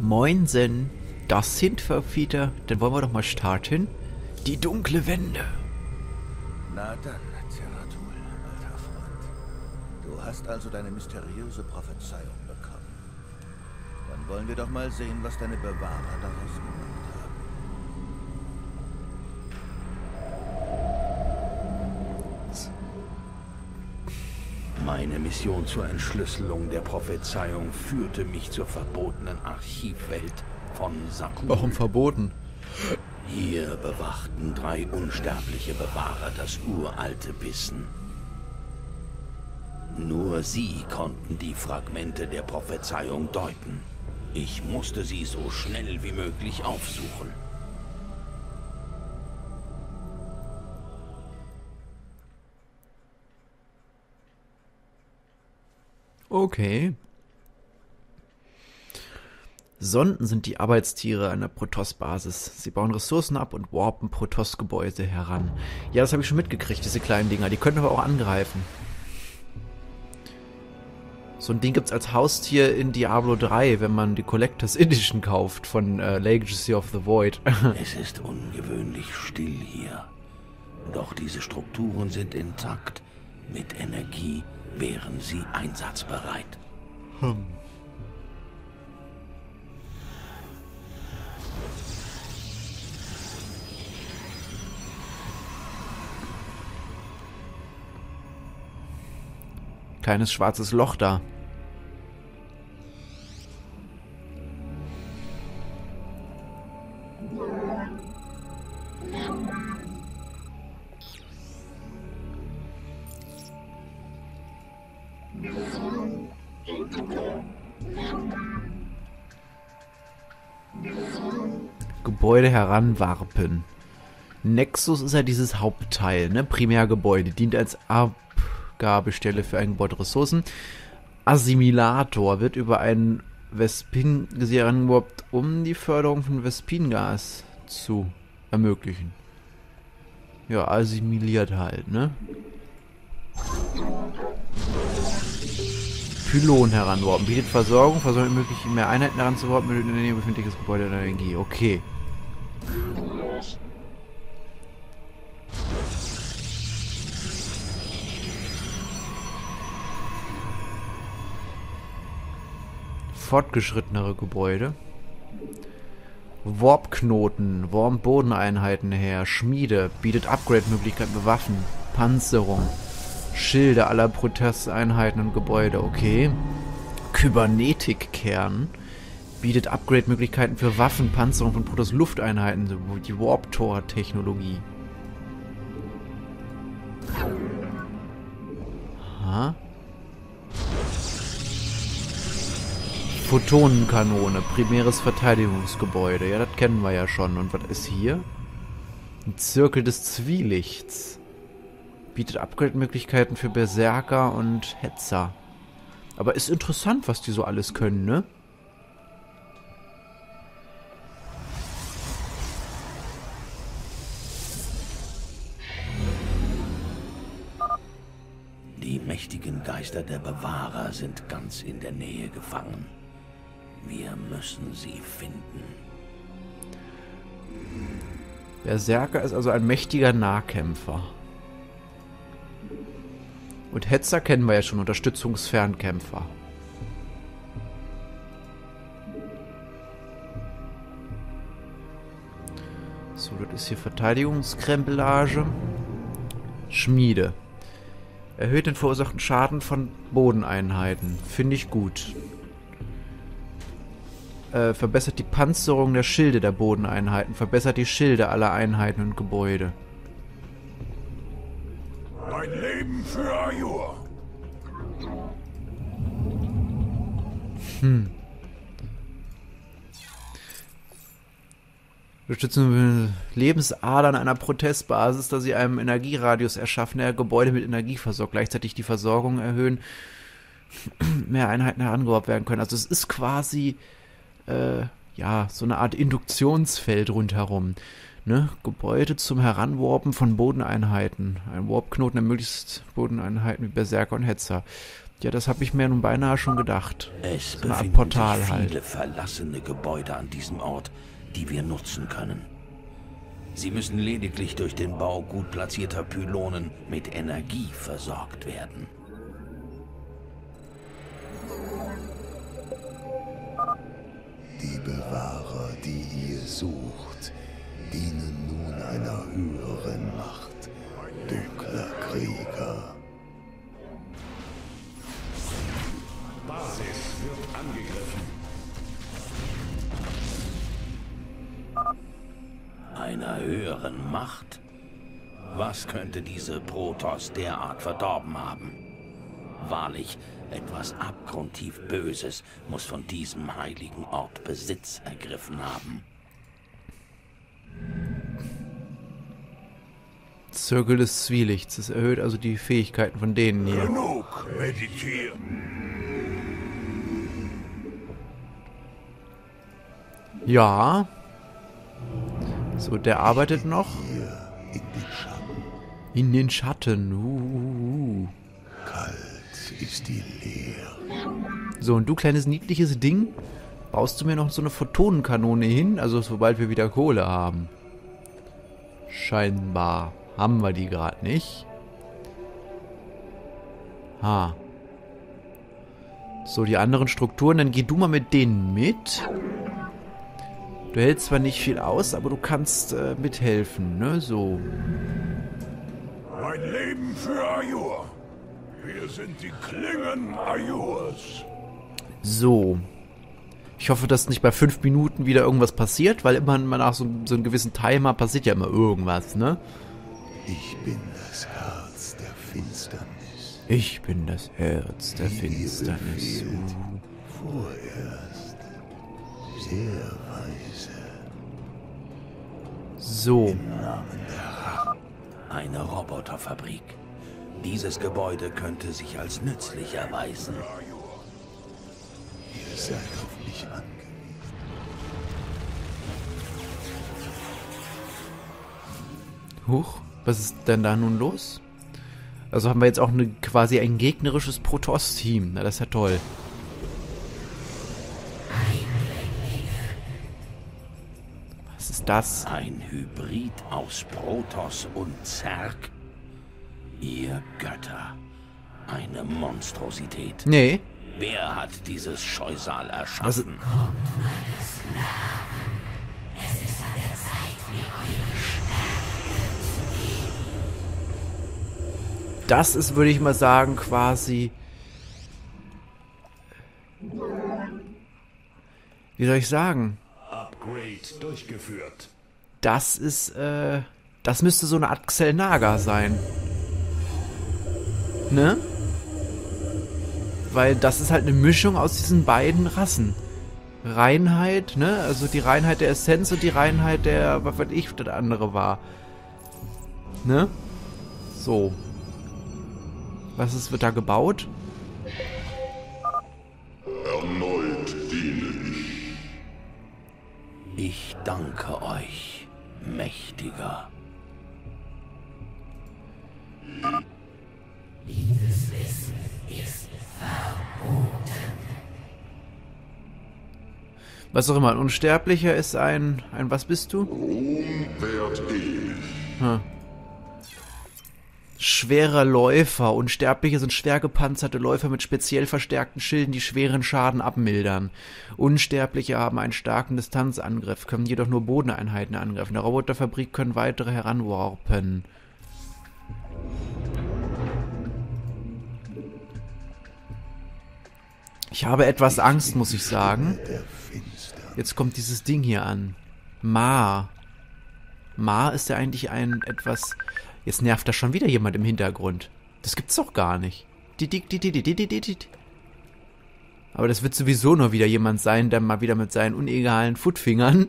Moinsen, das sind wir wieder. Dann wollen wir doch mal starten. Die dunkle Wende. Na dann, Zeratul, alter Freund. Du hast also deine mysteriöse Prophezeiung bekommen. Dann wollen wir doch mal sehen, was deine Bewahrer daraus gemacht haben. Meine Mission zur Entschlüsselung der Prophezeiung führte mich zur verbotenen Archivwelt von Zakuul. Warum verboten? Hier bewachten 3 unsterbliche Bewahrer das uralte Wissen. Nur sie konnten die Fragmente der Prophezeiung deuten. Ich musste sie so schnell wie möglich aufsuchen. Okay. Sonden sind die Arbeitstiere einer Protoss-Basis. Sie bauen Ressourcen ab und warpen Protoss-Gebäude heran. Ja, das habe ich schon mitgekriegt, diese kleinen Dinger. Die können aber auch angreifen. So ein Ding gibt's als Haustier in Diablo 3, wenn man die Collectors Edition kauft von Legacy of the Void. Es ist ungewöhnlich still hier. Doch diese Strukturen sind intakt. Mit Energie wären sie einsatzbereit. Kleines schwarzes Loch da. Gebäude heranwarpen. Nexus ist ja dieses Hauptteil, ne? Primärgebäude, dient als Abgabestelle für Gebäuderessourcen. Assimilator wird über einen Vespin-Gesier herangeworfen, um die Förderung von Vespingas zu ermöglichen. Ja, assimiliert halt, ne? Pylon heranwarpen. Bietet Versorgung ermöglicht mehr Einheiten heranzuwarpen mit in der Nähe befindliches Gebäude der Energie. Okay. Fortgeschrittenere Gebäude. Warp-Knoten, Warp-Bodeneinheiten her. Schmiede, bietet Upgrade-Möglichkeiten für Waffen, Panzerung, Schilde aller Protesteinheiten und Gebäude, okay. Kybernetik-Kern, bietet Upgrade-Möglichkeiten für Waffen, Panzerung von Protoss-Lufteinheiten, so die Warp-Tor-Technologie. Aha. Photonenkanone, primäres Verteidigungsgebäude. Ja, das kennen wir ja schon. Und was ist hier? Ein Zirkel des Zwielichts. Bietet Upgrade-Möglichkeiten für Berserker und Hetzer. Aber ist interessant, was die so alles können, ne? Die mächtigen Geister der Bewahrer sind ganz in der Nähe gefangen. Wir müssen sie finden. Berserker ist also ein mächtiger Nahkämpfer. Und Hetzer kennen wir ja schon, Unterstützungsfernkämpfer. So, das ist hier Verteidigungskrempelage. Schmiede. Erhöht den verursachten Schaden von Bodeneinheiten. Finde ich gut. Verbessert die Panzerung der Schilde der Bodeneinheiten. Verbessert die Schilde aller Einheiten und Gebäude. Mein Leben für Ayur. Unterstützen Lebensadern einer Protestbasis, da sie einem Energieradius erschaffen, der Gebäude mit Energie versorgt. Gleichzeitig die Versorgung erhöhen, mehr Einheiten herangeworfen werden können. Also es ist quasi ja, so eine Art Induktionsfeld rundherum. Ne? Gebäude zum Heranwarpen von Bodeneinheiten. Ein Warpknoten ermöglicht Bodeneinheiten wie Berserker und Hetzer. Ja, das habe ich mir nun beinahe schon gedacht. Es So eine Art befinden Portal sich halt. viele verlassene Gebäude an diesem Ort, die wir nutzen können. Sie müssen lediglich durch den Bau gut platzierter Pylonen mit Energie versorgt werden. Die Bewahrer, die ihr sucht, dienen nun einer höheren Macht. Dunkler Krieger. Basis wird angegriffen. Einer höheren Macht? Was könnte diese Protoss derart verdorben haben? Wahrlich, etwas abgrundtief Böses muss von diesem heiligen Ort Besitz ergriffen haben. Zirkel des Zwielichts. Das erhöht also die Fähigkeiten von denen hier. Genug meditieren. Ja. So, der arbeitet noch. In den Schatten. In den Schatten. Kalt ist die Leere. So, und du kleines niedliches Ding, baust du mir noch so eine Photonenkanone hin? Also sobald wir wieder Kohle haben. Scheinbar haben wir die gerade nicht. Ha. So, die anderen Strukturen, dann geh du mal mit denen mit. Du hältst zwar nicht viel aus, aber du kannst mithelfen, ne? So. Mein Leben für Ayur. Wir sind die Klingen Ayurs. So. Ich hoffe, dass nicht bei 5 Minuten wieder irgendwas passiert, weil immer nach so einem gewissen Timer passiert ja immer irgendwas, ne? Ich bin das Herz der Finsternis. Ich bin das Herz der Finsternis. Befehlt vorerst sehr weise. So. Eine Roboterfabrik. Dieses Gebäude könnte sich als nützlich erweisen. Ihr seid auf mich angewiesen. Huch, was ist denn da nun los? Also haben wir jetzt auch quasi ein gegnerisches Protoss-Team. Na, das ist ja toll. Was ist das? Ein Hybrid aus Protoss und Zerg. Ihr Götter. Eine Monstrosität. Nee. Wer hat dieses Scheusal erschaffen? Das ist, würde ich mal sagen, quasi... Wie soll ich sagen? Upgrade durchgeführt. Das ist, das müsste so eine Art Xel'Naga sein. Ne? Weil das ist halt eine Mischung aus diesen beiden Rassen. Reinheit, ne? Also die Reinheit der Essenz und die Reinheit der, was weiß ich, das andere war. Ne? So. Wird da gebaut? Erneut diene ich. Ich danke euch, Mächtiger. Was auch immer, ein Unsterblicher ist ein was bist du? Ruhm werd ewig. Hm. Schwerer Läufer. Unsterbliche sind schwer gepanzerte Läufer mit speziell verstärkten Schilden, die schweren Schaden abmildern. Unsterbliche haben einen starken Distanzangriff, können jedoch nur Bodeneinheiten angreifen. Der Roboterfabrik können weitere heranwarpen. Ich habe etwas Angst, muss ich sagen. Jetzt kommt dieses Ding hier an. Ma. Ma ist ja eigentlich ein etwas... Jetzt nervt da schon wieder jemand im Hintergrund. Das gibt's doch gar nicht. Aber das wird sowieso nur wieder jemand sein, der mal wieder mit seinen unegalen Footfingern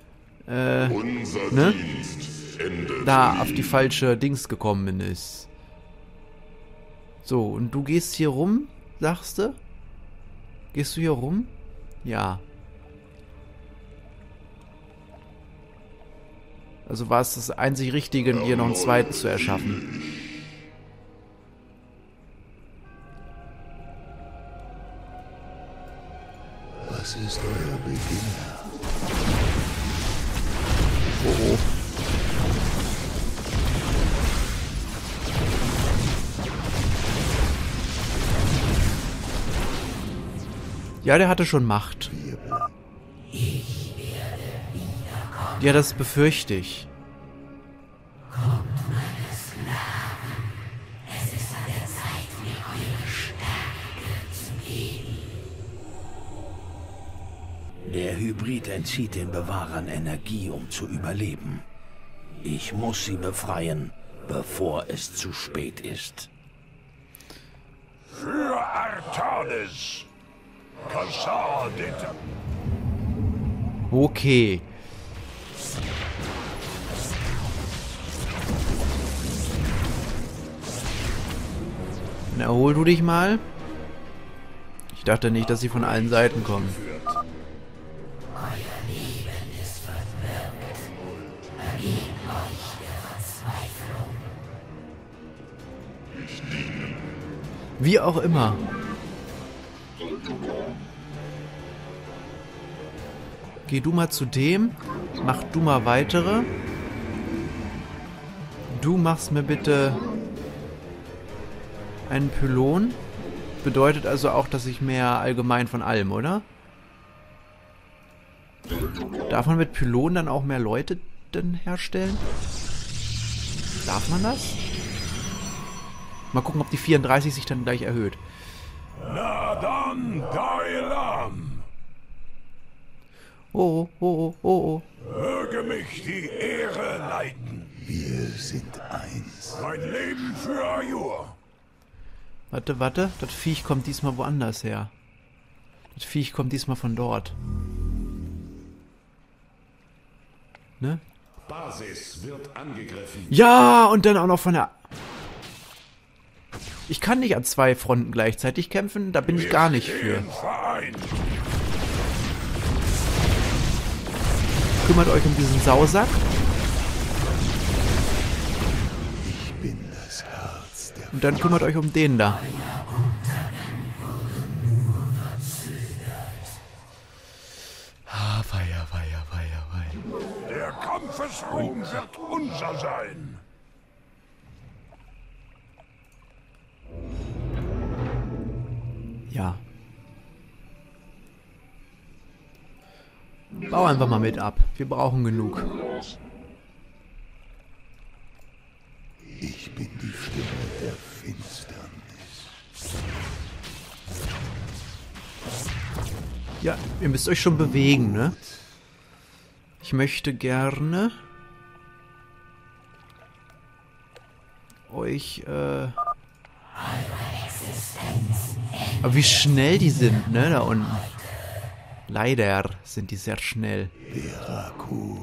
Unser Dienst endet. da auf die falsche Dings gekommen ist. So, und du gehst hier rum, sagst du? Gehst du hier rum? Ja. Also war es das einzig Richtige, hier noch einen zweiten zu erschaffen. Was ist euer Beginner? Oh, oh. Ja, der hatte schon Macht. Ja, das befürchte ich. Der Hybrid entzieht den Bewahrern Energie, um zu überleben. Ich muss sie befreien, bevor es zu spät ist. Für Artanis! Kassar Okay. Dann erhol du dich mal. Ich dachte nicht, dass sie von allen Seiten kommen. Wie auch immer. Geh du mal zu dem. Mach du mal weitere. Du machst mir bitte einen Pylon. Bedeutet also auch, dass ich mehr allgemein von allem, oder? Darf man mit Pylon dann auch mehr Leute denn herstellen? Darf man das? Mal gucken, ob die 34 sich dann gleich erhöht. Na dann, Dailam! Oh, oh, oh, oh. Möge mich die Ehre leiten. Wir sind eins. Mein Leben für Ayur. Warte, warte. Das Viech kommt diesmal woanders her. Das Viech kommt diesmal von dort. Ne? Basis wird angegriffen. Ja, und dann auch noch von der... Ich kann nicht an 2 Fronten gleichzeitig kämpfen. Da bin ich gar nicht für. Vereint. Kümmert euch um diesen Sausack. Ich bin das Herz der Und dann kümmert euch um den da. Ah, weia, weia, weia, weia. Der Kampfesruhm wird unser sein. Ja. Bau einfach mal mit ab. Wir brauchen genug. Ich bin die Stimme der Finsternis. Ja, ihr müsst euch schon bewegen, ne? Ich möchte gerne euch, aber wie schnell die sind, ne, da unten. Leider sind die sehr schnell. Beraku.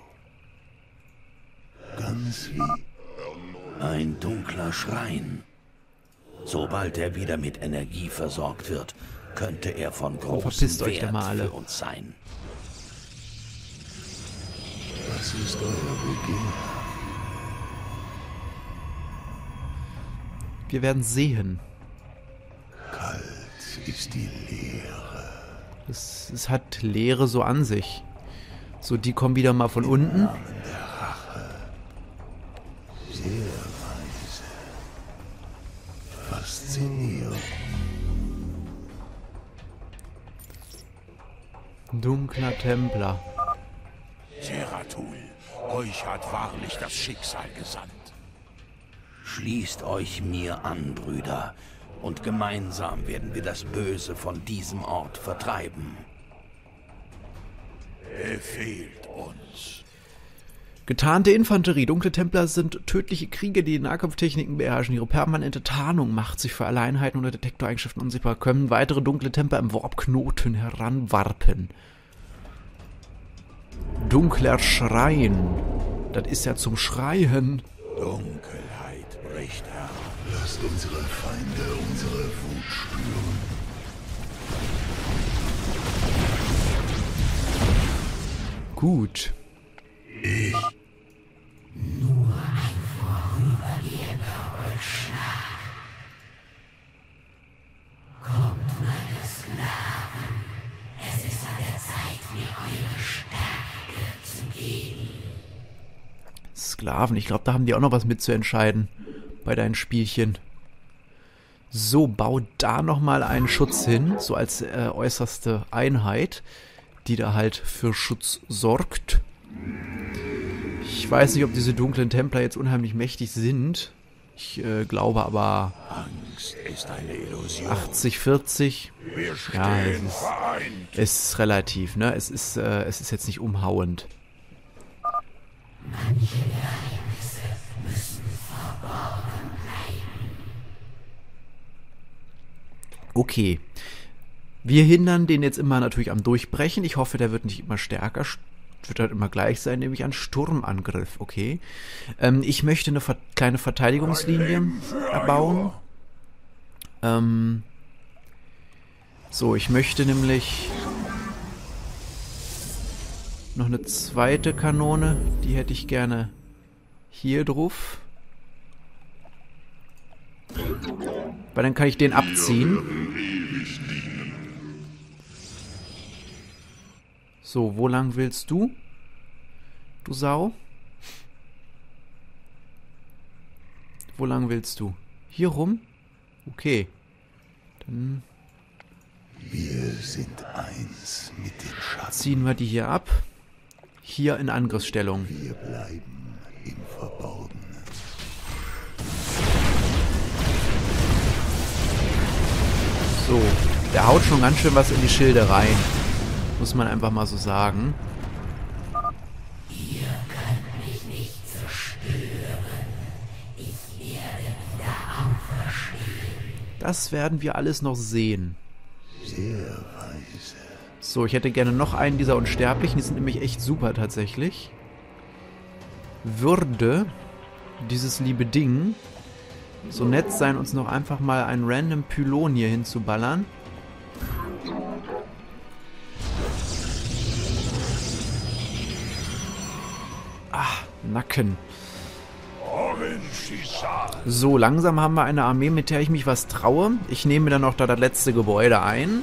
Ganz wie Ein dunkler Schrein. Sobald er wieder mit Energie versorgt wird, könnte er von großem verpisst euch da Wert mal alle. für uns sein. was ist euer Beginn? Wir werden sehen. Kalt ist die Leere. Es hat Leere so an sich. So, die kommen wieder mal von unten. Sehr weise. Faszinierend. Dunkler Templer. Zeratul, euch hat wahrlich das Schicksal gesandt. Schließt euch mir an, Brüder, und gemeinsam werden wir das Böse von diesem Ort vertreiben. Befehlt uns. Getarnte Infanterie. Dunkle Templer sind tödliche Krieger, die Nahkampftechniken beherrschen. Ihre permanente Tarnung macht sich für alle Einheiten unter Detektoreigenschaften unsichtbar. Können weitere dunkle Templer im Warpknoten heranwarpen. Dunkler Schrein. Das ist ja zum Schreien. Dunkelheit bricht heran. Lasst unsere Feinde unsere Wut spüren. Gut. Sklaven. Ich glaube, da haben die auch noch was mit zu entscheiden bei deinen Spielchen. So, bau da nochmal einen Schutz hin, so als äußerste Einheit, die da halt für Schutz sorgt. Ich weiß nicht, ob diese dunklen Templer jetzt unheimlich mächtig sind. Ich glaube aber Angst ist eine Illusion. 80-40. Wir stehen Ja, vereint. es ist relativ, ne? Es ist jetzt nicht umhauend. Okay. Wir hindern den jetzt immer natürlich am Durchbrechen. Ich hoffe, der wird nicht immer stärker. Wird halt immer gleich sein, nämlich ein Sturmangriff. Okay. Ich möchte eine kleine Verteidigungslinie erbauen. So, ich möchte nämlich noch eine zweite Kanone. Die hätte ich gerne hier drauf. Weil dann kann ich den abziehen. So, wo lang willst du? Du Sau? Wo lang willst du? Hier rum? Okay. Dann Wir sind eins mit den Schatten. ziehen wir die hier ab. Hier in Angriffsstellung. Wir bleiben im Verborgenen. So, der haut schon ganz schön was in die Schilde rein. Muss man einfach mal so sagen. Ihr könnt mich nicht zerstören. Ich werde wieder auferstehen. Das werden wir alles noch sehen. Sehr weise. So, ich hätte gerne noch einen dieser Unsterblichen. Die sind nämlich echt super tatsächlich. Würde dieses liebe Ding so nett sein, uns noch einfach mal einen random Pylon hier hinzuballern. Nacken. So, langsam haben wir eine Armee, mit der ich mich was traue. Ich nehme mir dann noch da das letzte Gebäude ein.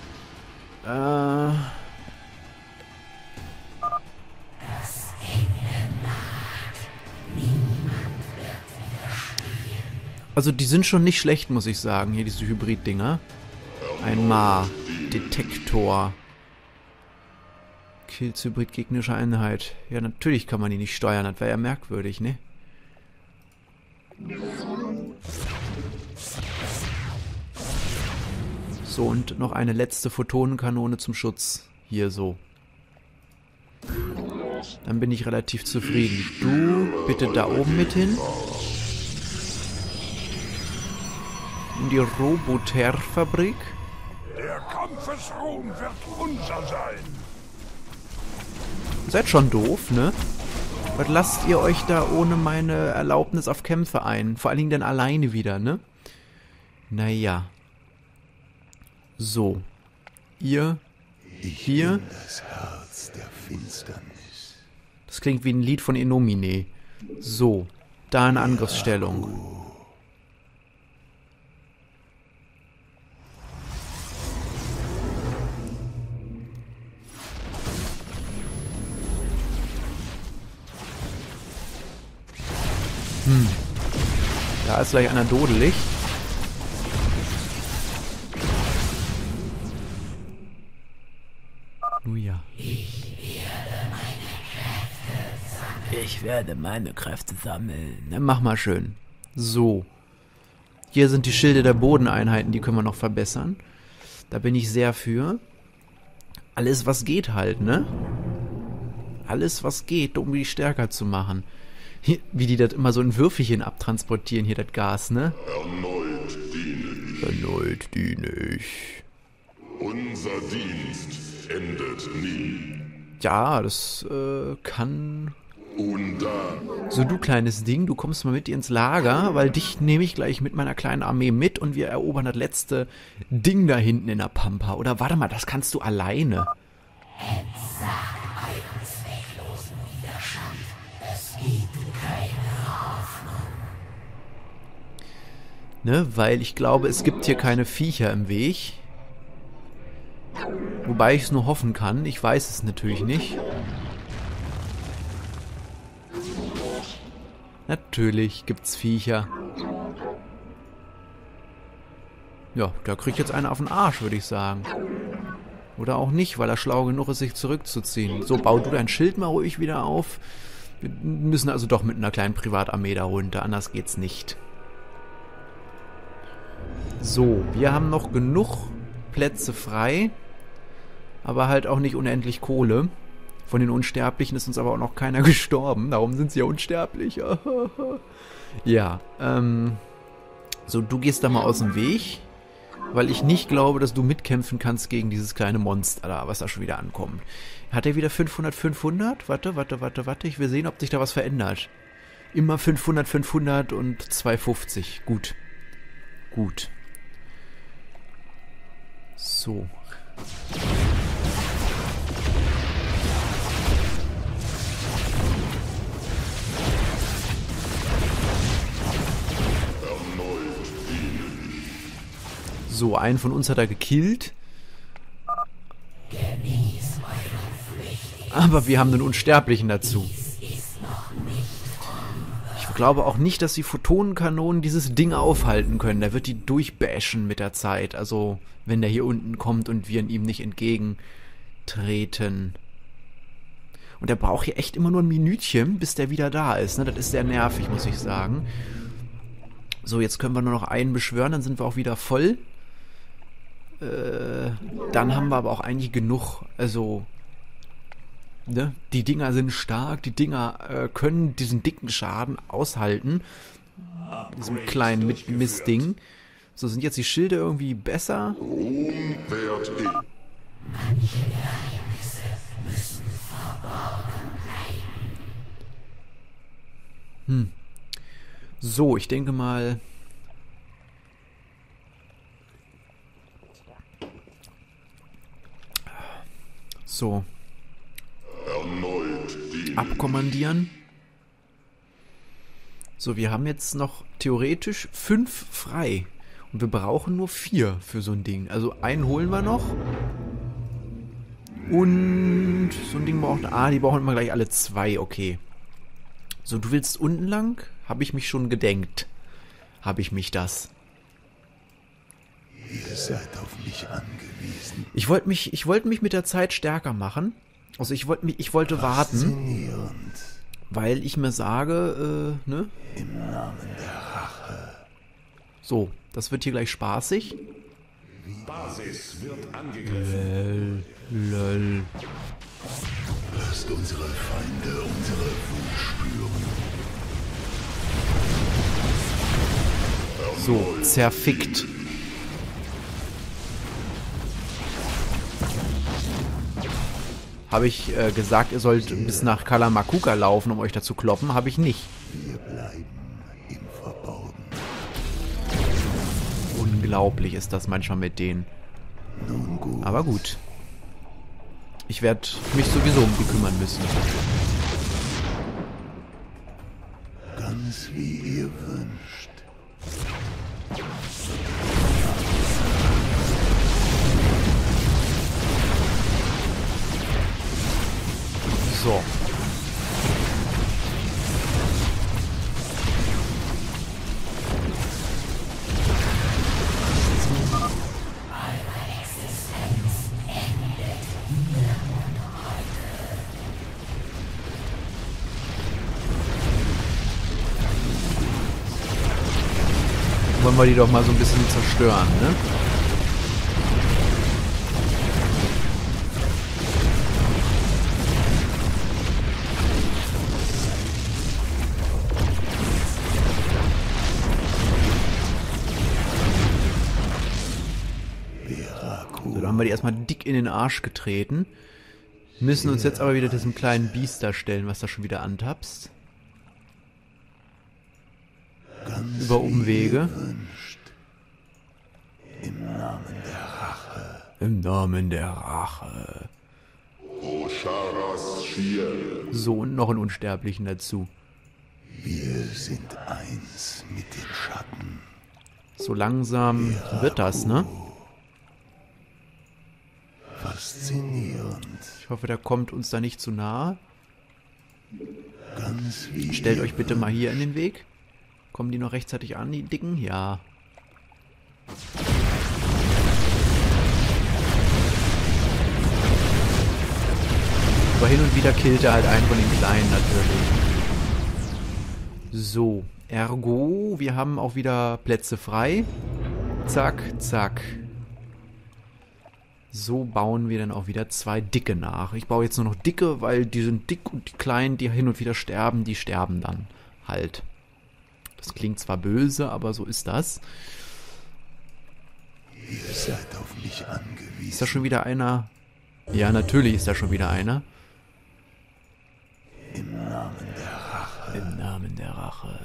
Also die sind schon nicht schlecht, muss ich sagen. Hier diese Hybrid-Dinger. Ein Ma-Detektor. Kills Hybrid gegnerische Einheit. Ja, natürlich kann man die nicht steuern. Das wäre ja merkwürdig, ne? So, und noch eine letzte Photonenkanone zum Schutz. Hier so. Dann bin ich relativ zufrieden. Du bitte da oben mit hin. In die Roboter-Fabrik. Der Kampfesruhm wird unser sein. Ihr seid schon doof, ne? Was lasst ihr euch da ohne meine Erlaubnis auf Kämpfe ein? Vor allen Dingen dann alleine wieder, ne? Naja. So. Ihr hier. Das Herz der Finsternis. Das klingt wie ein Lied von Enomine. So. Da eine Angriffsstellung. Da ist gleich einer dodelig. Ja. Ich werde meine Kräfte sammeln. Na, mach mal schön. So. Hier sind die Schilde der Bodeneinheiten, die können wir noch verbessern. Da bin ich sehr für. Alles, was geht halt, ne? Alles, was geht, um die stärker zu machen. Hier, wie die das immer so in Würfelchen abtransportieren, hier das Gas, ne? Erneut diene ich. Erneut diene ich. Unser Dienst endet nie. Ja, das kann... Und da So, du kleines Ding, du kommst mal mit ins Lager, weil dich nehme ich gleich mit meiner kleinen Armee mit und wir erobern das letzte Ding da hinten in der Pampa. Oder warte mal, das kannst du alleine. Ne, weil ich glaube, es gibt hier keine Viecher im Weg. Wobei ich es nur hoffen kann. Ich weiß es natürlich nicht. Natürlich gibt's Viecher. Ja, da kriegt jetzt einer auf den Arsch, würde ich sagen. Oder auch nicht, weil er schlau genug ist, sich zurückzuziehen. So, bau du dein Schild mal ruhig wieder auf. Wir müssen also doch mit einer kleinen Privatarmee da runter, anders geht's nicht. So, wir haben noch genug Plätze frei, aber halt auch nicht unendlich Kohle. Von den Unsterblichen ist uns aber auch noch keiner gestorben, darum sind sie ja unsterblich. Ja, so, du gehst da mal aus dem Weg, weil ich nicht glaube, dass du mitkämpfen kannst gegen dieses kleine Monster da, was da schon wieder ankommt. Hat er wieder 500, 500? Warte, ich will sehen, ob sich da was verändert. Immer 500, 500 und 250. Gut. Gut. So. So, einen von uns hat er gekillt. Aber wir haben den Unsterblichen dazu. Ich glaube auch nicht, dass die Photonenkanonen dieses Ding aufhalten können. Der wird die durchbashen mit der Zeit. Also, wenn der hier unten kommt und wir ihm nicht entgegentreten. Und der braucht hier echt immer nur ein Minütchen, bis der wieder da ist. Ne? Das ist sehr nervig, muss ich sagen. So, jetzt können wir nur noch einen beschwören, dann sind wir auch wieder voll. Dann haben wir aber auch eigentlich genug. Also, ne? Die Dinger sind stark, die Dinger können diesen dicken Schaden aushalten. Diesem kleinen Mistding. So, sind jetzt die Schilde irgendwie besser? So, ich denke mal... So. Abkommandieren. So, wir haben jetzt noch theoretisch 5 frei. Und wir brauchen nur 4 für so ein Ding. Also einen holen wir noch. Und so ein Ding braucht... Ah, die brauchen immer gleich alle 2, okay. So, du willst unten lang? Habe ich mich schon gedenkt. Habe ich mich das. Ihr seid auf mich angewiesen. Ich wollte mich mit der Zeit stärker machen. Also ich wollte warten, weil ich mir sage, ne? Im Namen der Rache. So, das wird hier gleich spaßig. Basis wird angegriffen. Lol. Lasst unsere Feinde unsere Wut spüren. So, zerfickt. Habe ich gesagt, ihr sollt bis nach Kalamakuka laufen, um euch da zu kloppen? Habe ich nicht. Wir bleiben im Verborgenen. Unglaublich ist das manchmal mit denen. Nun gut. Aber gut. Ich werde mich sowieso um die kümmern müssen. Ganz wie ihr wünscht. So. Wollen wir die doch mal so ein bisschen zerstören, ne? So, da haben wir die erstmal dick in den Arsch getreten. Müssen uns jetzt aber wieder diesem kleinen Biest da stellen, was da schon wieder antapst. Ganz Über Umwege. wünscht. Im Namen der Rache. Im Namen der Rache. Osharas Schiel. So, und noch einen Unsterblichen dazu. Wir sind eins mit den Schatten. So langsam wird das, ne? Faszinierend. Ich hoffe, der kommt uns da nicht zu nahe. Ganz wie Stellt euch bitte mal hier in den Weg. Kommen die noch rechtzeitig an, die Dicken? Ja. Aber hin und wieder killt er halt einen von den Kleinen natürlich. So, ergo, wir haben auch wieder Plätze frei. Zack, zack. So bauen wir dann auch wieder 2 Dicke nach. Ich baue jetzt nur noch Dicke, weil die sind dick und die Kleinen, die hin und wieder sterben, die sterben dann halt. Das klingt zwar böse, aber so ist das. ihr seid auf mich angewiesen. Ist da schon wieder einer? Ja, natürlich ist da schon wieder einer. Im Namen der Rache, Im Namen der Rache.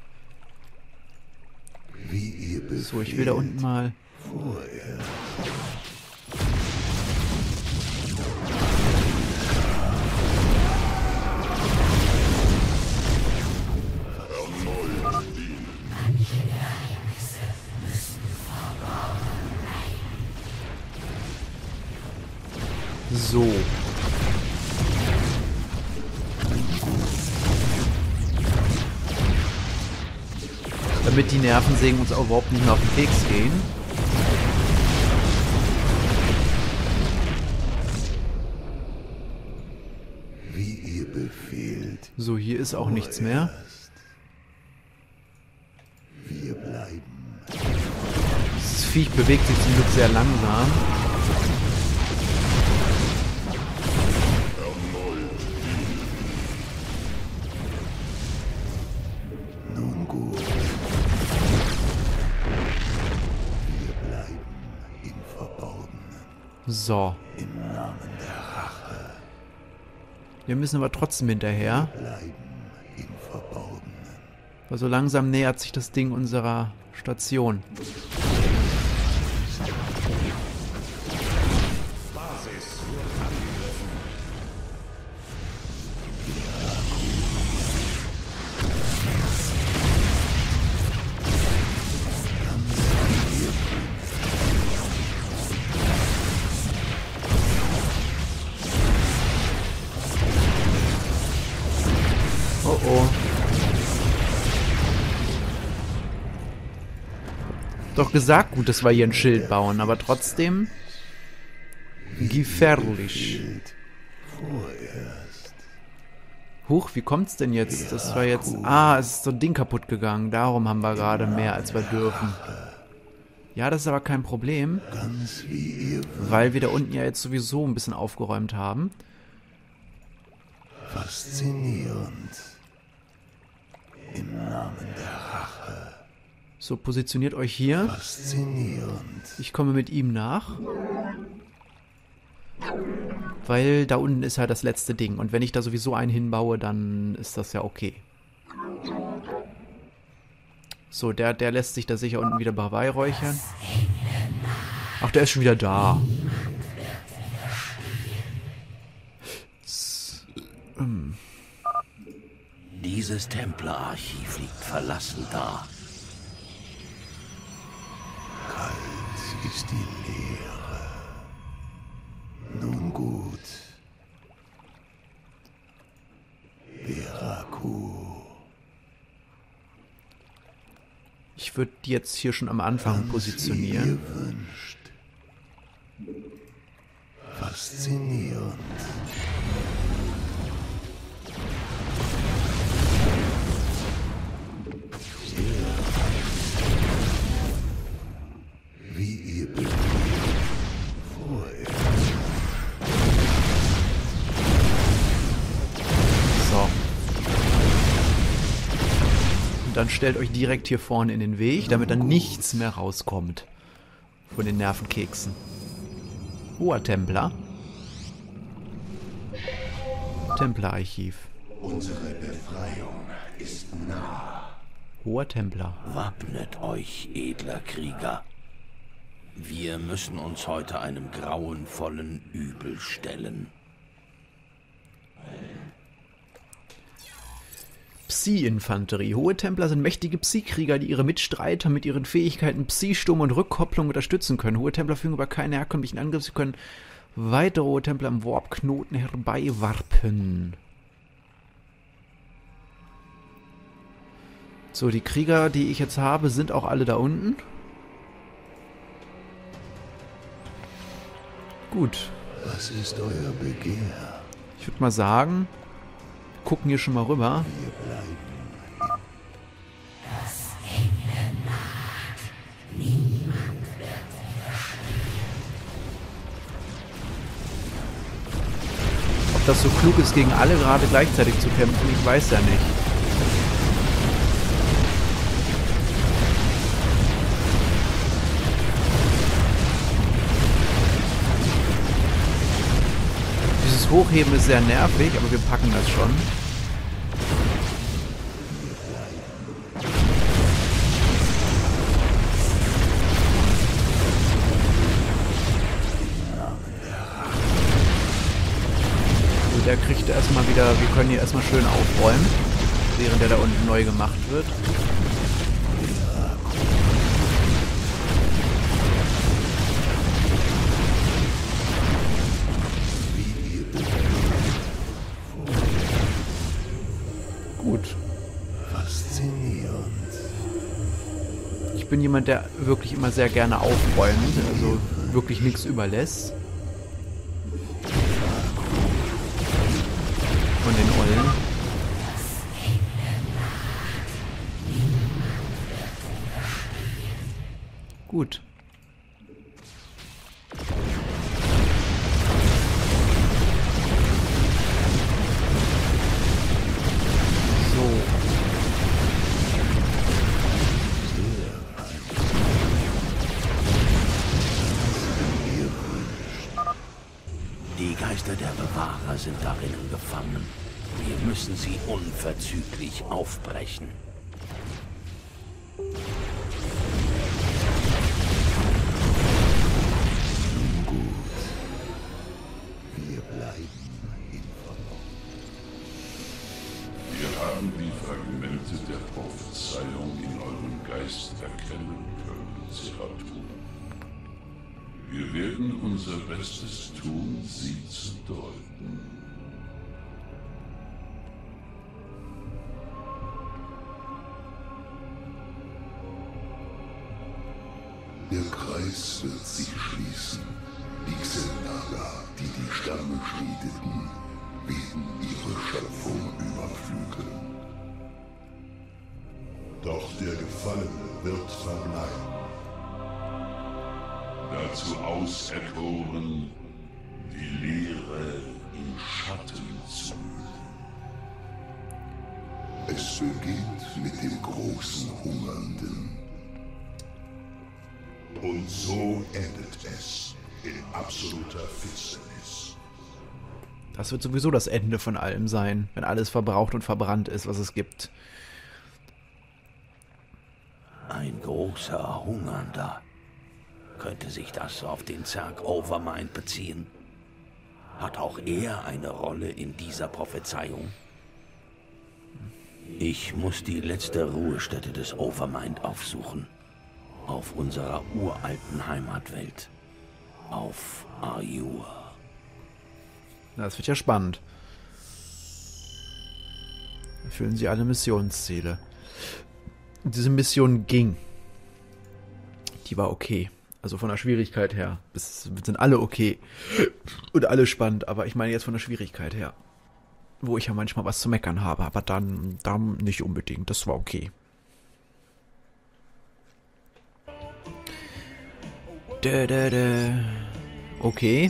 wie ihr befehlt. So, ich will da unten mal... Vorerst. So. Damit die Nervensägen uns auch überhaupt nicht mehr auf den Keks gehen. Wie ihr befehlt. So, hier ist auch nichts mehr. Wir bleiben. Das Viech bewegt sich zum Glück sehr langsam. Nun gut. Wir bleiben im Verborgenen. So. Im Namen der Rache. Wir müssen aber trotzdem hinterher. Bleiben im Verborgenen. Weil so langsam nähert sich das Ding unserer Station. Basis wird angegriffen. Oh oh. Doch gesagt, gut, dass wir hier ein Schild bauen, aber trotzdem gefährlich. Vorerst. Huch, wie kommt's denn jetzt? Das war jetzt... Ah, es ist so ein Ding kaputt gegangen. Darum haben wir gerade mehr, als wir dürfen. Ja, das ist aber kein Problem, Ganz wie ihr weil wir da unten ja jetzt sowieso ein bisschen aufgeräumt haben. faszinierend. Im Namen der Rache. So, positioniert euch hier. Faszinierend. Ich komme mit ihm nach. Weil da unten ist ja das letzte Ding. Und wenn ich da sowieso einen hinbaue, dann ist das ja okay. So, der lässt sich da sicher unten wieder beweihräuchern. Ach, der ist schon wieder da. Dieses Templerarchiv liegt verlassen da. Kalt ist die Leere. Nun gut. Beraku. Ich würde die jetzt hier schon am Anfang positionieren. Ihr wünscht. Faszinierend. Wie ihr befehlt. Vorerst. So. Und dann stellt euch direkt hier vorne in den Weg, damit dann nichts mehr rauskommt von den Nervenkeksen. Hoher Templer. Templerarchiv. Unsere Befreiung ist nah. Hoher Templer. Wappnet euch, edler Krieger. Wir müssen uns heute einem grauenvollen Übel stellen. Psi-Infanterie. Hohe Templer sind mächtige Psi-Krieger, die ihre Mitstreiter mit ihren Fähigkeiten Psi-Sturm und Rückkopplung unterstützen können. Hohe Templer fügen über keine herkömmlichen Angriffe. Sie können weitere Hohe Templer im Warp-Knoten herbeiwarpen. So, die Krieger, die ich jetzt habe, sind auch alle da unten. Gut. Was ist euer Begehr? Ich würde mal sagen, wir gucken hier schon mal rüber. Wir bleiben. Ob das so klug ist, gegen alle gerade gleichzeitig zu kämpfen, ich weiß ja nicht. Dieses Hochheben ist sehr nervig, aber wir packen das schon. Der kriegt erstmal wieder, wir können hier erstmal schön aufräumen, während der da unten neu gemacht wird. Gut. Faszinierend. Ich bin jemand, der wirklich immer sehr gerne aufräumt, also wirklich nichts überlässt. Von den Eulen. Gut. Die Geister der Bewahrer sind darinnen gefangen. Wir müssen sie unverzüglich aufbrechen. Nun gut. Wir bleiben informiert. Wir haben die Fragmente der Prophezeiung in eurem Geist erkennen können, Zeratul. Wir werden unser Bestes tun, sie zu deuten. Der Kreis wird sich schließen. Die Xel'Naga, die die Stamme schmiedeten, werden ihre Schöpfung überflügeln. Doch der Gefallene wird verbleiben. Dazu auserkoren, die Leere im Schatten zu. Es beginnt mit dem großen Hungernden. Und so endet es in absoluter Finsternis. Das wird sowieso das Ende von allem sein, wenn alles verbraucht und verbrannt ist, was es gibt. Ein großer Hungernder. Könnte sich das auf den Zerg Overmind beziehen? Hat auch er eine Rolle in dieser Prophezeiung? Ich muss die letzte Ruhestätte des Overmind aufsuchen. Auf unserer uralten Heimatwelt. Auf Ayur. Das wird ja spannend. Erfüllen Sie alle Missionsziele. Diese Mission ging. Die war okay. Also von der Schwierigkeit her. Es sind alle okay. Und alle spannend. Aber ich meine jetzt von der Schwierigkeit her. Wo ich ja manchmal was zu meckern habe. Aber dann nicht unbedingt. Das war okay. Okay.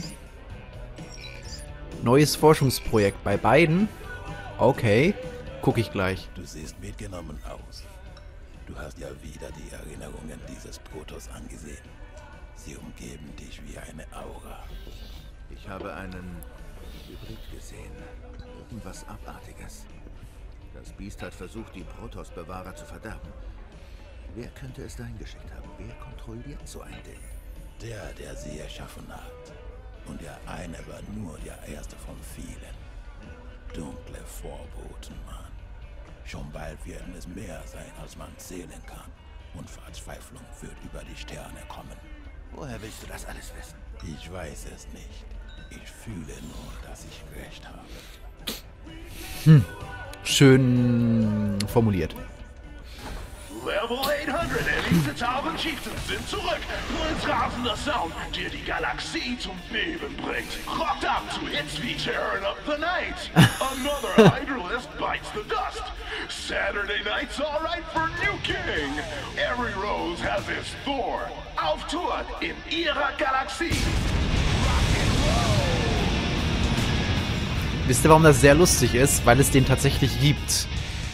Neues Forschungsprojekt bei beiden. Okay. Guck ich gleich. Du siehst mitgenommen aus. Du hast ja wieder die Erinnerungen dieses Protoss angesehen. Sie umgeben dich wie eine Aura. Ich habe einen Hybrid gesehen. Irgendwas Abartiges. Das Biest hat versucht, die Protoss-Bewahrer zu verderben. Wer könnte es dahin geschickt haben? Wer kontrolliert so ein Ding? Der sie erschaffen hat. Und der eine war nur der erste von vielen. Dunkle Vorboten, Mann. Schon bald werden es mehr sein, als man zählen kann. Und Verzweiflung wird über die Sterne kommen. Woher willst du das alles wissen? Ich weiß es nicht. Ich fühle nur, dass ich recht habe. Schön formuliert. Diese Tauben Chieftains sind zurück. Pulsrasender Sound, der die Galaxie zum Beben bringt. Rockt ab zu Hits wie Tearing Up the Night. Another Hydralist bites the dust. Saturday night's alright for New King. Every rose has its Thor. Auf Tour in ihrer Galaxie. Wisst ihr, warum das sehr lustig ist? Weil es den tatsächlich gibt.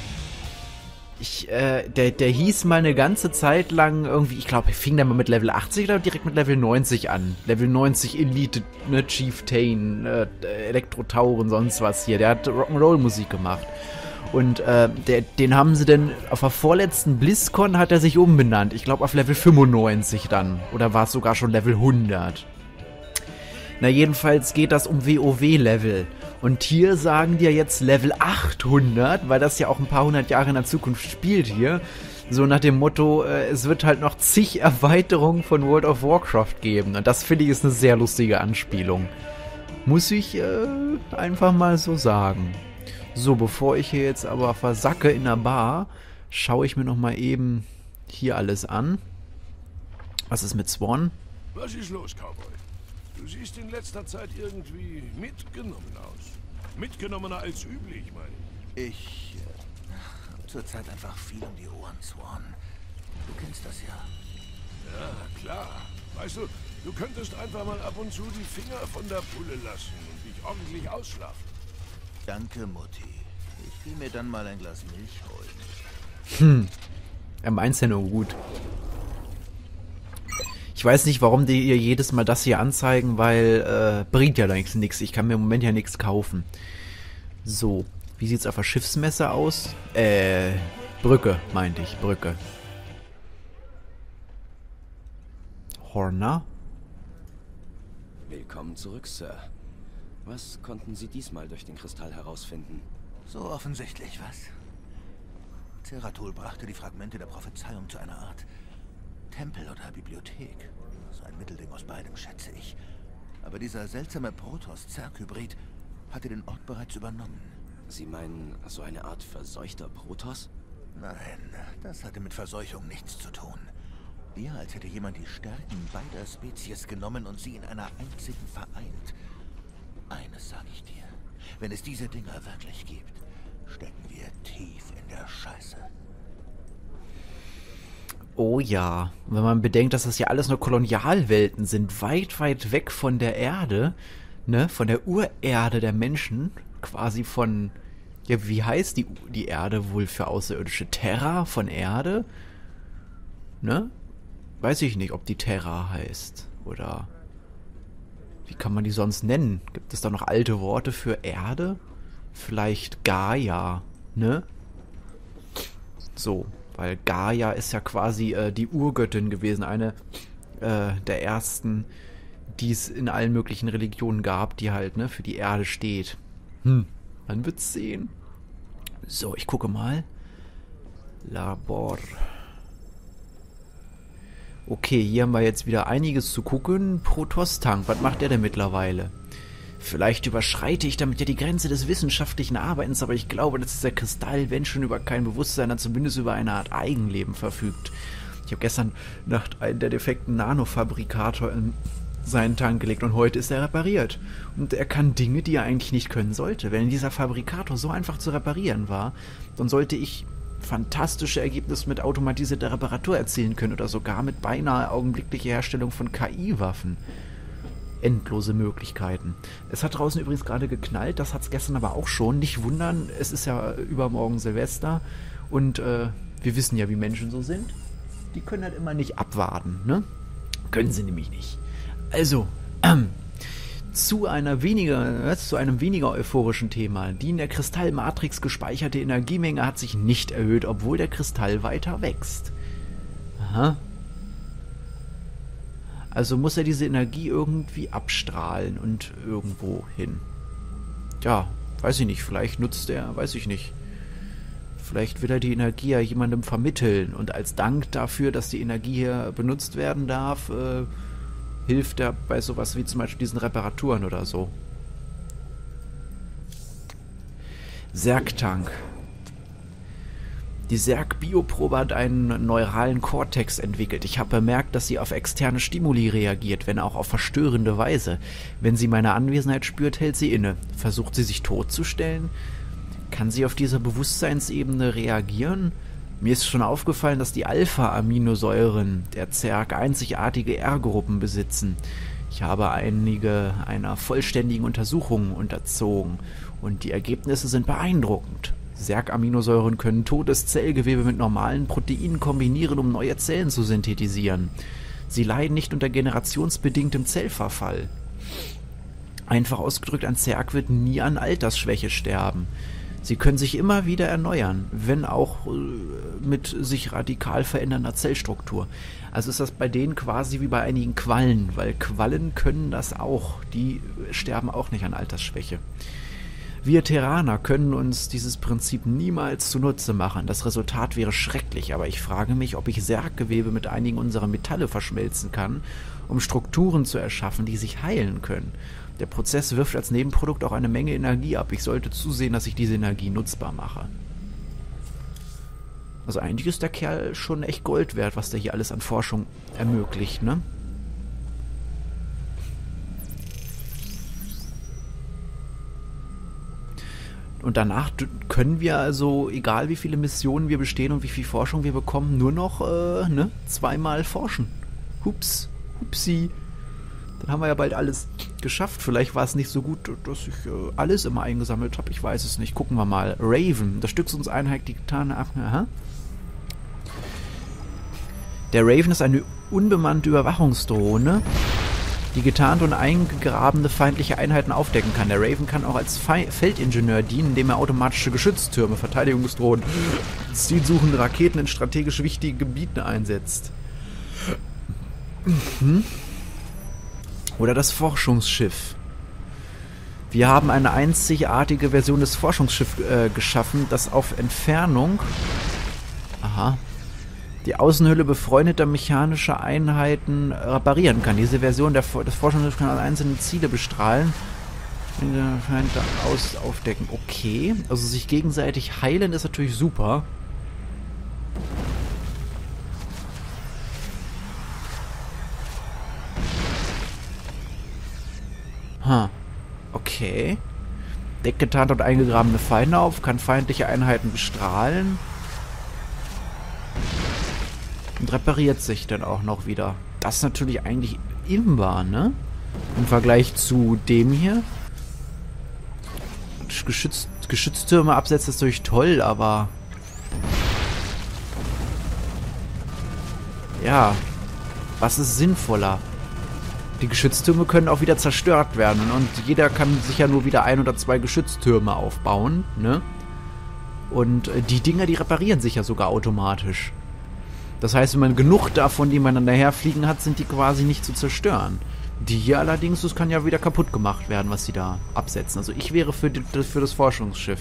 Der hieß mal eine ganze Zeit lang irgendwie, ich glaube, er fing dann mal mit Level 80 oder direkt mit Level 90 an. Level 90 Elite, ne, Chieftain, Elektrotauren, sonst was hier. Der hat Rock'n'Roll-Musik gemacht. Und den haben sie dann auf der vorletzten BlizzCon hat er sich umbenannt. Ich glaube auf Level 95 dann. Oder war es sogar schon Level 100? Na jedenfalls geht das um WoW-Level. Und hier sagen die ja jetzt Level 800, weil das ja auch ein paar hundert Jahre in der Zukunft spielt hier. So nach dem Motto, es wird halt noch zig Erweiterungen von World of Warcraft geben. Und das finde ich ist eine sehr lustige Anspielung. Muss ich einfach mal so sagen. So, bevor ich hier jetzt aber versacke in der Bar, schaue ich mir noch mal eben hier alles an. Was ist mit Swan? Was ist los, Cowboy? Du siehst in letzter Zeit irgendwie mitgenommen aus. Mitgenommener als üblich, meine ich. Ich habe zurzeit einfach viel um die Ohren, Swan. Du kennst das ja. Ja, klar. Weißt du, du könntest einfach mal ab und zu die Finger von der Pulle lassen und dich ordentlich ausschlafen. Danke, Mutti. Ich gehe mir dann mal ein Glas Milch holen. Er meint's ja nur gut. Ich weiß nicht, warum die ihr jedes Mal das hier anzeigen, weil bringt ja nichts. Ich kann mir im Moment ja nichts kaufen. So, wie sieht's auf der Schiffsmesse aus? Brücke, meinte ich, Brücke. Horner? Willkommen zurück, Sir. Was konnten Sie diesmal durch den Kristall herausfinden? So offensichtlich, was? Zeratul brachte die Fragmente der Prophezeiung zu einer Art Tempel oder Bibliothek. So ein Mittelding aus beidem, schätze ich. Aber dieser seltsame Protoss-Zerg-Hybrid hatte den Ort bereits übernommen. Sie meinen, so eine Art verseuchter Protoss? Nein, das hatte mit Verseuchung nichts zu tun. Eher als hätte jemand die Stärken beider Spezies genommen und sie in einer einzigen vereint. Eines sage ich dir. Wenn es diese Dinger wirklich gibt, stecken wir tief in der Scheiße. Oh ja, wenn man bedenkt, dass das ja alles nur Kolonialwelten sind, weit, weit weg von der Erde, ne, von der Urerde der Menschen, quasi von, ja, wie heißt die Erde wohl für Außerirdische? Terra von Erde? Ne? Weiß ich nicht, ob die Terra heißt, oder wie kann man die sonst nennen? Gibt es da noch alte Worte für Erde? Vielleicht Gaia, ne? So. Weil Gaia ist ja quasi die Urgöttin gewesen, eine der ersten, die es in allen möglichen Religionen gab, die halt ne, für die Erde steht. Man wird's sehen. So, ich gucke mal. Labor. Okay, hier haben wir jetzt wieder einiges zu gucken. Protoss-Tank, was macht der denn mittlerweile? Vielleicht überschreite ich damit ja die Grenze des wissenschaftlichen Arbeitens, aber ich glaube, dass dieser Kristall, wenn schon über kein Bewusstsein, dann zumindest über eine Art Eigenleben verfügt. Ich habe gestern Nacht einen der defekten Nanofabrikator in seinen Tank gelegt und heute ist er repariert. Und er kann Dinge, die er eigentlich nicht können sollte. Wenn dieser Fabrikator so einfach zu reparieren war, dann sollte ich fantastische Ergebnisse mit automatisierter Reparatur erzielen können oder sogar mit beinahe augenblicklicher Herstellung von KI-Waffen. Endlose Möglichkeiten. Es hat draußen übrigens gerade geknallt, das hat es gestern aber auch schon. Nicht wundern, es ist ja übermorgen Silvester und wir wissen ja, wie Menschen so sind. Die können halt immer nicht abwarten, ne? Können sie nämlich nicht. Also, zu einem weniger euphorischen Thema. Die in der Kristallmatrix gespeicherte Energiemenge hat sich nicht erhöht, obwohl der Kristall weiter wächst. Aha. Also muss er diese Energie irgendwie abstrahlen und irgendwo hin. Ja, weiß ich nicht. Vielleicht nutzt er, weiß ich nicht. Vielleicht will er die Energie ja jemandem vermitteln. Und als Dank dafür, dass die Energie hier benutzt werden darf, hilft er bei sowas wie zum Beispiel diesen Reparaturen oder so. Zerg-Tank. Die Zerg-Bioprobe hat einen neuralen Kortex entwickelt. Ich habe bemerkt, dass sie auf externe Stimuli reagiert, wenn auch auf verstörende Weise. Wenn sie meine Anwesenheit spürt, hält sie inne. Versucht sie sich totzustellen? Kann sie auf dieser Bewusstseinsebene reagieren? Mir ist schon aufgefallen, dass die Alpha-Aminosäuren der Zerg einzigartige R-Gruppen besitzen. Ich habe einige einer vollständigen Untersuchung unterzogen und die Ergebnisse sind beeindruckend. Zerg-Aminosäuren können totes Zellgewebe mit normalen Proteinen kombinieren, um neue Zellen zu synthetisieren. Sie leiden nicht unter generationsbedingtem Zellverfall. Einfach ausgedrückt, ein Zerg wird nie an Altersschwäche sterben. Sie können sich immer wieder erneuern, wenn auch mit sich radikal verändernder Zellstruktur. Also ist das bei denen quasi wie bei einigen Quallen, weil Quallen können das auch. Die sterben auch nicht an Altersschwäche. Wir Terraner können uns dieses Prinzip niemals zunutze machen. Das Resultat wäre schrecklich, aber ich frage mich, ob ich Zerggewebe mit einigen unserer Metalle verschmelzen kann, um Strukturen zu erschaffen, die sich heilen können. Der Prozess wirft als Nebenprodukt auch eine Menge Energie ab. Ich sollte zusehen, dass ich diese Energie nutzbar mache. Also eigentlich ist der Kerl schon echt Gold wert, was der hier alles an Forschung ermöglicht, ne? Und danach können wir also, egal wie viele Missionen wir bestehen und wie viel Forschung wir bekommen, nur noch zweimal forschen. Hups, hupsi. Dann haben wir ja bald alles geschafft. Vielleicht war es nicht so gut, dass ich alles immer eingesammelt habe. Ich weiß es nicht. Gucken wir mal. Raven, Unterstützungseinheit, die Titane ab. Aha. Der Raven ist eine unbemannte Überwachungsdrohne, die getarnte und eingegrabene feindliche Einheiten aufdecken kann. Der Raven kann auch als Feldingenieur dienen, indem er automatische Geschütztürme, Verteidigungsdrohnen, zielsuchende Raketen in strategisch wichtigen Gebieten einsetzt. Oder das Forschungsschiff. Wir haben eine einzigartige Version des Forschungsschiffs geschaffen, das auf Entfernung die Außenhülle befreundeter mechanischer Einheiten reparieren kann. Diese Version des Forschungsschiffs kann einzelne Ziele bestrahlen und aufdecken. Okay, also sich gegenseitig heilen ist natürlich super. Okay. Deckt getarnt und eingegrabene Feinde auf, kann feindliche Einheiten bestrahlen. Und repariert sich dann auch noch wieder. Das ist natürlich eigentlich imbar, ne? Im Vergleich zu dem hier. Geschütztürme absetzen ist natürlich toll, aber... Ja. Was ist sinnvoller? Die Geschütztürme können auch wieder zerstört werden und jeder kann sicher nur wieder 1 oder 2 Geschütztürme aufbauen, ne? Und die Dinger, die reparieren sich ja sogar automatisch. Das heißt, wenn man genug davon, die man dann daherfliegen hat, sind die quasi nicht zu zerstören. Die hier allerdings, das kann ja wieder kaputt gemacht werden, was sie da absetzen. Also ich wäre für das Forschungsschiff.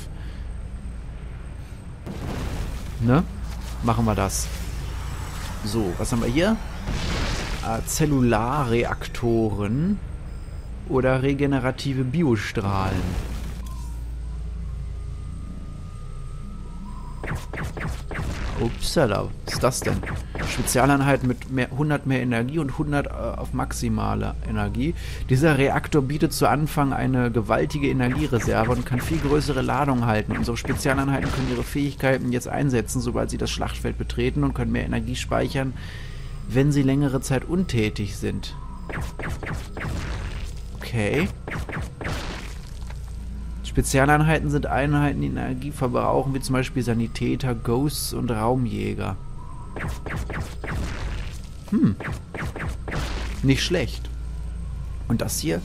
Ne? Machen wir das. So, was haben wir hier? Zellularreaktoren oder regenerative Biostrahlen. Upsala, was ist das denn? Spezialeinheiten mit 100 mehr Energie und 100 auf maximale Energie. Dieser Reaktor bietet zu Anfang eine gewaltige Energiereserve und kann viel größere Ladungen halten. Unsere Spezialeinheiten können ihre Fähigkeiten jetzt einsetzen, sobald sie das Schlachtfeld betreten und können mehr Energie speichern, wenn sie längere Zeit untätig sind. Okay. Spezialeinheiten sind Einheiten, die Energie verbrauchen, wie zum Beispiel Sanitäter, Ghosts und Raumjäger. Nicht schlecht. Und das hier?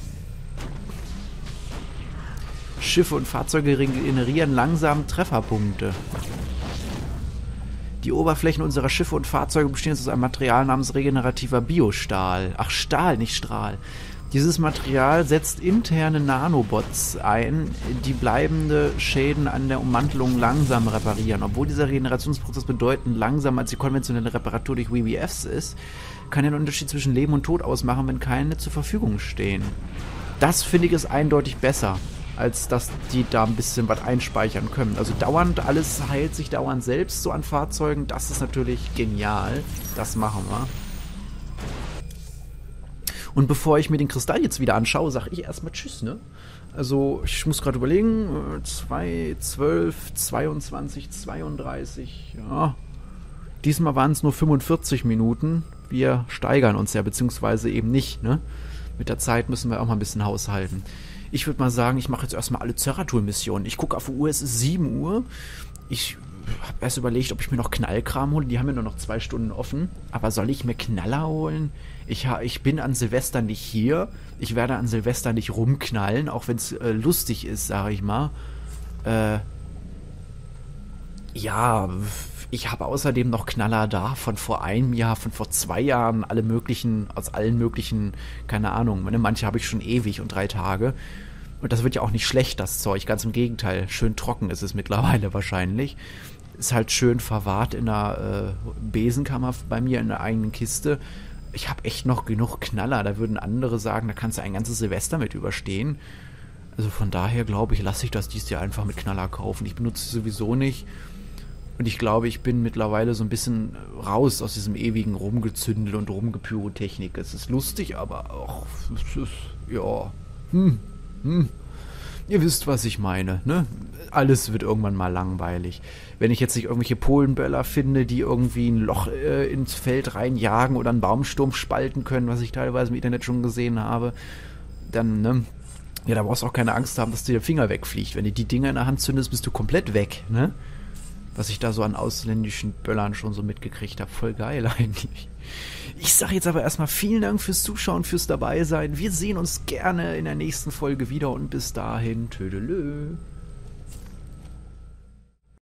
Schiffe und Fahrzeuge generieren langsam Trefferpunkte. Die Oberflächen unserer Schiffe und Fahrzeuge bestehen aus einem Material namens regenerativer Biostahl. Ach, Stahl, nicht Strahl. Dieses Material setzt interne Nanobots ein, die bleibende Schäden an der Ummantelung langsam reparieren. Obwohl dieser Regenerationsprozess bedeutend langsamer als die konventionelle Reparatur durch WBFs ist, kann er den Unterschied zwischen Leben und Tod ausmachen, wenn keine zur Verfügung stehen. Das finde ich ist eindeutig besser. als dass die da ein bisschen was einspeichern können. Also dauernd, alles heilt sich dauernd selbst so an Fahrzeugen. Das ist natürlich genial. Das machen wir. Und bevor ich mir den Kristall jetzt wieder anschaue, sage ich erstmal Tschüss, ne? Also ich muss gerade überlegen, 2, 12, 22, 32, ja. Diesmal waren es nur 45 Minuten. Wir steigern uns ja, beziehungsweise eben nicht, ne? Mit der Zeit müssen wir auch mal ein bisschen haushalten. Ich würde mal sagen, ich mache jetzt erstmal alle Zeratul-Missionen. Ich gucke auf die Uhr, es ist 7 Uhr. Ich habe erst überlegt, ob ich mir noch Knallkram hole. Die haben ja nur noch 2 Stunden offen. Aber soll ich mir Knaller holen? Ich bin an Silvester nicht hier. Ich werde an Silvester nicht rumknallen, auch wenn es lustig ist, sage ich mal. Ja, ich habe außerdem noch Knaller da von vor einem Jahr, von vor 2 Jahren, alle möglichen, aus allen möglichen, keine Ahnung. Manche habe ich schon ewig und 3 Tage. Und das wird ja auch nicht schlecht, das Zeug. Ganz im Gegenteil, schön trocken ist es mittlerweile wahrscheinlich. Ist halt schön verwahrt in der Besenkammer bei mir in der eigenen Kiste. Ich habe echt noch genug Knaller. Da würden andere sagen, da kannst du ein ganzes Silvester mit überstehen. Also von daher glaube ich, lasse ich das dieses Jahr einfach mit Knaller kaufen. Ich benutze sie sowieso nicht. Und ich glaube, ich bin mittlerweile so ein bisschen raus aus diesem ewigen Rumgezündel und Rumgepyrotechnik. Es ist lustig, aber auch, es ist, ja, Ihr wisst, was ich meine, ne? Alles wird irgendwann mal langweilig. Wenn ich jetzt nicht irgendwelche Polenböller finde, die irgendwie ein Loch ins Feld reinjagen oder einen Baumsturm spalten können, was ich teilweise im Internet schon gesehen habe, dann, ne? Ja, da brauchst du auch keine Angst haben, dass dir der Finger wegfliegt. Wenn du die Dinger in der Hand zündest, bist du komplett weg, ne? Was ich da so an ausländischen Böllern schon so mitgekriegt habe. Voll geil eigentlich. Ich sage jetzt aber erstmal vielen Dank fürs Zuschauen, fürs Dabeisein. Wir sehen uns gerne in der nächsten Folge wieder und bis dahin, tschüdelö.